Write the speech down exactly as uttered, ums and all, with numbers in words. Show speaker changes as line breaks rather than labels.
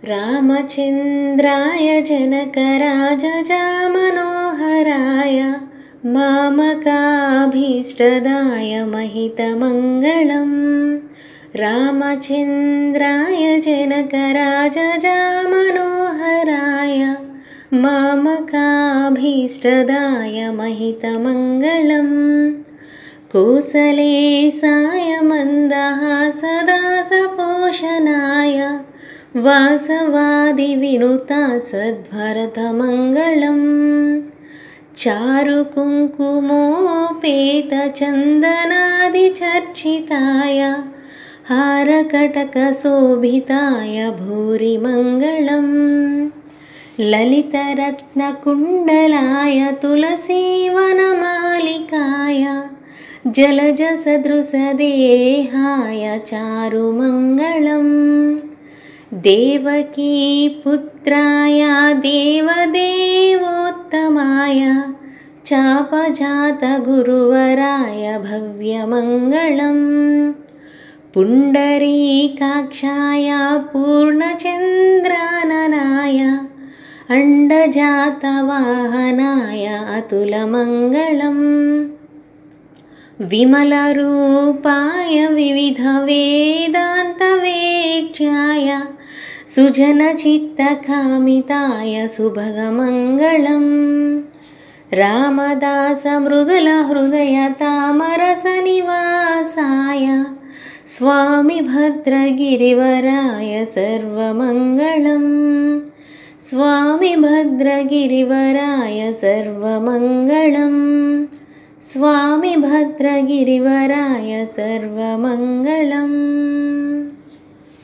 रामचन्द्राय जनकराजजामनोहराय मामकाभीष्टदाय महितमङ्गलम्। रामचन्द्राय जनकराजजामनोहराय मामकाभीष्टदाय महितमङ्गलम्। कोसलेशाय मन्दहासदासपोषणाय वासवादिविनुता सद्भरतमङ्गलम्। चारुकुङ्कुमोपेतचन्दनादिचर्चिताय हारकटकशोभिताय भूरिमङ्गलम्। ललितरत्नकुण्डलाय तुलसीवनमालिकाय जलजसदृशदेहाय चारुमङ्गलम्। देवकीपुत्राय देवदेवोत्तमाय चापजातगुरुवराय भव्यमङ्गलम्। पुण्डरीकाक्षाय पूर्णचन्द्राननाय अण्डजातवाहनाय अतुलमङ्गलम्। विमलरूपाय विविधवेदान्तवेद्याय सुजनचित्तकामिताय सुभगमङ्गलम्। रामदासमृदुलहृदयतामरसनिवासाय स्वामी भद्रगिरिवराय सर्वमङ्गलम्। स्वामी भद्रगिरिवराय सर्वमङ्गलम्। स्वामी भद्रगिरिवराय सर्वमङ्गलम्।